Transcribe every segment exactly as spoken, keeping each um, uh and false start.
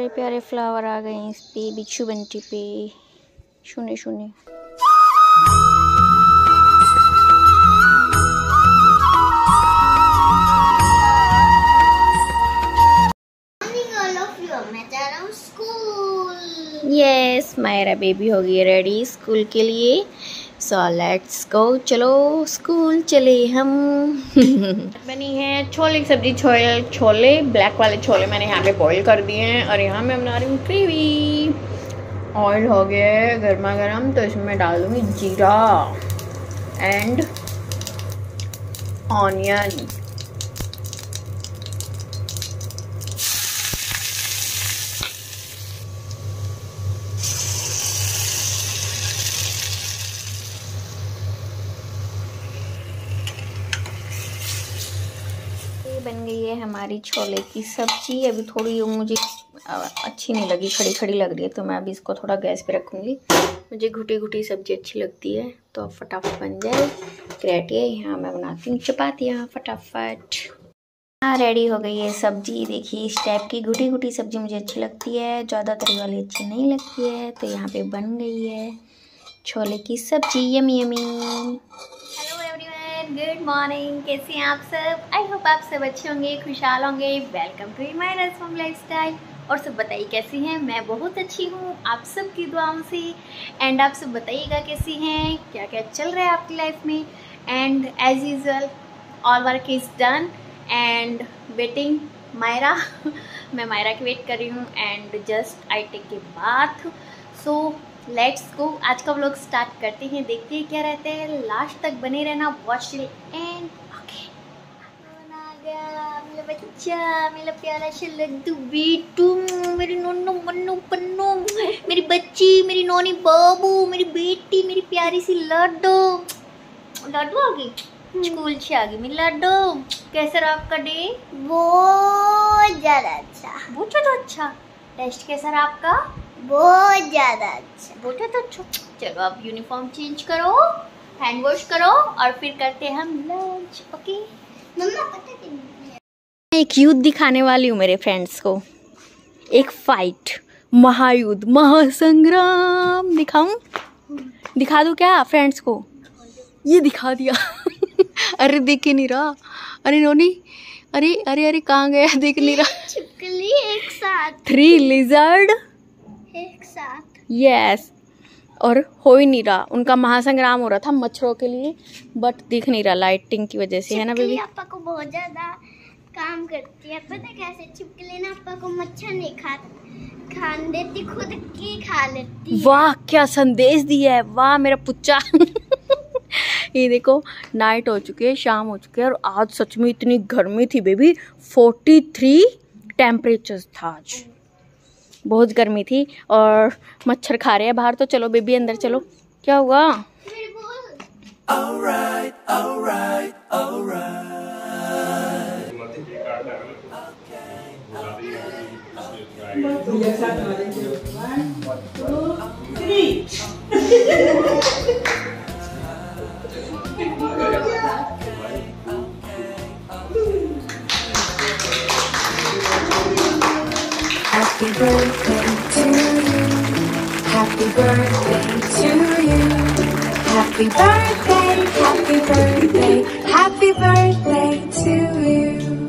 प्यारे प्यारे फ्लावर आ गए इस पे बिच्छू बंटी पे शून्य शून्य। यस मायरा बेबी हो गई रेडी स्कूल के लिए। सो लेट्स गो, चलो स्कूल चले हम। बनी है छोले की सब्जी। छोले छोले ब्लैक वाले छोले मैंने यहाँ पे बॉईल कर दिए हैं और यहाँ मैं बना रही हूँ ग्रेवी। ऑयल हो गया है गर्मा गर्म तो इसमें डाल दूँगी जीरा एंड ऑनियन। बन गई है हमारी छोले की सब्जी। अभी थोड़ी मुझे अच्छी नहीं लगी, खड़ी खड़ी लग रही है, तो मैं अभी इसको थोड़ा गैस पे रखूँगी। मुझे घुटी घुटी सब्जी अच्छी लगती है तो फटाफट बन जाए। रेडी है। यहाँ मैं बनाती हूँ चपातियाँ फटाफट। हाँ रेडी हो गई है सब्जी। देखिए इस टाइप की घुटी घुटी सब्जी मुझे अच्छी लगती है, ज़्यादा तरी वाली अच्छी नहीं लगती है। तो यहाँ पे बन गई है छोले की सब्जी। Yummy yummy. गुड मॉर्निंग, कैसे हैं आप सब? आई होप आप सब अच्छे होंगे, खुशहाल होंगे। Welcome to my Rasam lifestyle. और सब बताइए कैसी हैं? मैं बहुत अच्छी हूँ आप सब की दुआओं से। एंड आप सब बताइएगा कैसी हैं, क्या क्या चल रहा है आपकी लाइफ में। And as usual all work is done and waiting Myra. मैं मायरा की वेट कर रही हूँ and just I take a bath. So let's go, आज का व्लॉग स्टार्ट करते हैं। देखते हैं क्या रहते हैं, लास्ट तक बने रहना, वॉच टिल एंड। ओके आ गया मेरा बच्चा, मेरा प्यारा सा लड्डू बेटू, मेरी नन्नू मन्नू पन्नू, मेरी बच्ची, मेरी नोनी बाबू, मेरी बेटी, मेरी प्यारी सी लड्डू। लड्डू आ गई स्कूल से, आ गई मेरी लड्डू। कैसा रहा आपका डे? बहुत ज़्यादा अच्छा, बहुत ज़्यादा अच्छा। टेस्ट कैसा रहा आपका? बहुत ज़्यादा अच्छा, बहुत ज़्यादा अच्छा। चलो अब यूनिफॉर्म चेंज करो, हैंड वॉश करो और फिर करते हैं हम लंच। ओके मम्मा पता नहीं, एक युद्ध दिखाने वाली हूँ मेरे फ्रेंड्स को। एक फाइट, महायुद्ध, महासंग्राम दिखाऊं? दिखा दूँ क्या फ्रेंड्स को? ये दिखा दिया। अरे देख ही नहीं रहा। अरे नोनी, अरे अरे अरे कहाँ गया? देख नहीं रहा। छिपकली एक साथ, थ्री लिजर्ड एक साथ। यस, और हो ही नहीं रहा। उनका महासंग्राम हो रहा था मच्छरों के लिए, बट दिख नहीं रहा लाइटिंग की वजह से, है ना बेबी? पापा को बहुत ज्यादा काम करती है, पता कैसे? छिपकली ना पापा को मच्छर नहीं खा खान देती, खुद की खा लेती है। वाह क्या संदेश दिया है, वाह मेरा पुच्चा। ये देखो नाइट हो चुकी है, शाम हो चुकी है और आज सच में इतनी गर्मी थी बेबी। फोर्टी थ्री टेम्परेचर था आज, बहुत गर्मी थी और मच्छर खा रहे हैं बाहर। तो चलो बेबी अंदर चलो। क्या हुआ? alright, alright, alright. Happy birthday to you. Happy birthday to you. Happy birthday, happy birthday, happy birthday to you.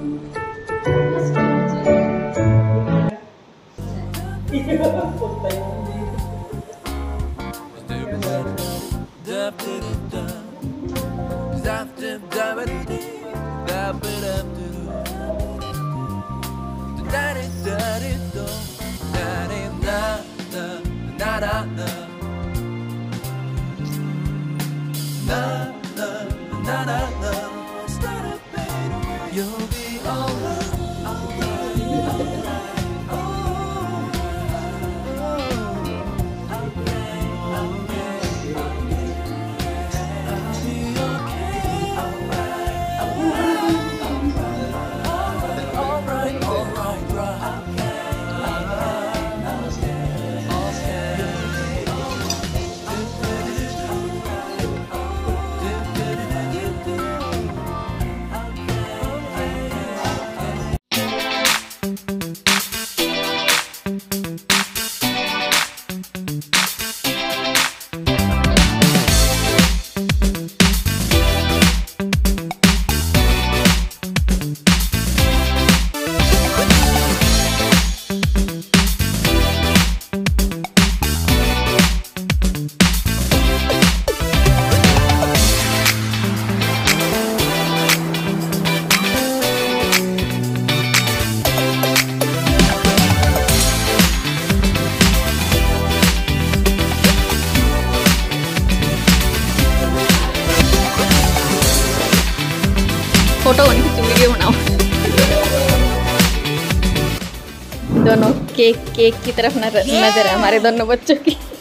You'll be alright. Cake cake की तरफ नजर नजर है हमारे दोनों बच्चों की।